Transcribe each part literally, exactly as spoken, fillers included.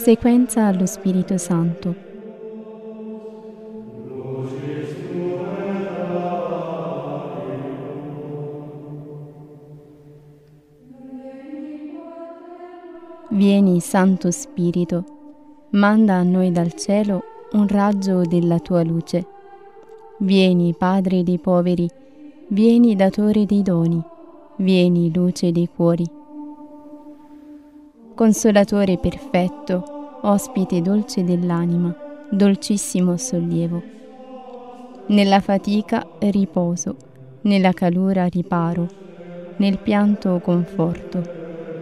Sequenza allo Spirito Santo. Vieni, Santo Spirito, manda a noi dal cielo un raggio della tua luce. Vieni, Padre dei poveri, vieni, datore dei doni, vieni, luce dei cuori. Consolatore perfetto, ospite dolce dell'anima, dolcissimo sollievo. Nella fatica riposo, nella calura riparo, nel pianto conforto.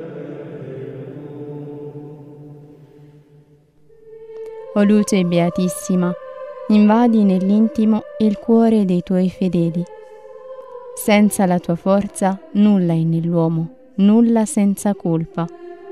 O luce beatissima, invadi nell'intimo il cuore dei tuoi fedeli. Senza la tua forza nulla è nell'uomo, nulla senza colpa.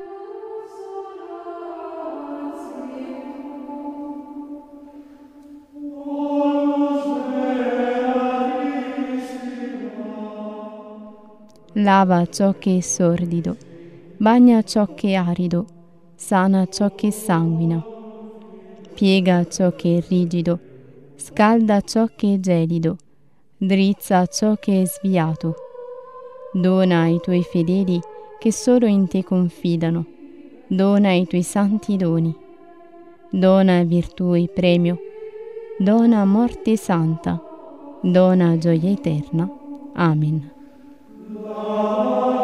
Lava ciò che è sordido, bagna ciò che è arido, sana ciò che sanguina. Piega ciò che è rigido, scalda ciò che è gelido, drizza ciò che è sviato. Dona ai tuoi fedeli che solo in te confidano, dona i tuoi santi doni. Dona virtù e premio, dona morte santa, dona gioia eterna. Amen.